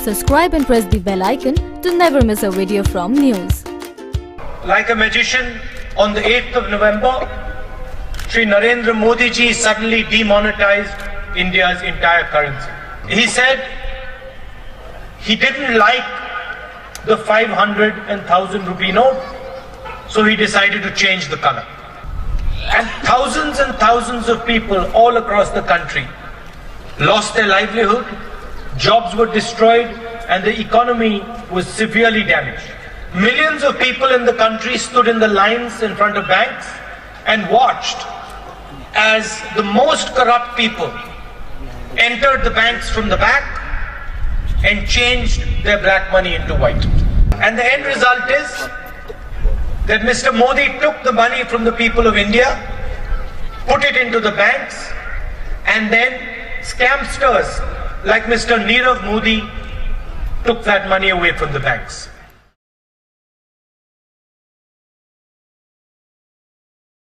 Subscribe and press the bell icon to never miss a video from news. Like a magician, on the 8th of November, Shri Narendra Modi ji suddenly demonetized India's entire currency. He said he didn't like the 500 and 1000 rupee note, so he decided to change the color. And thousands of people all across the country lost their livelihood, jobs were destroyed, and the economy was severely damaged. Millions of people in the country stood in the lines in front of banks and watched as the most corrupt people entered the banks from the back and changed their black money into white. And the end result is that Mr. Modi took the money from the people of India, put it into the banks, and then scamsters like Mr. Nirav Modi took that money away from the banks.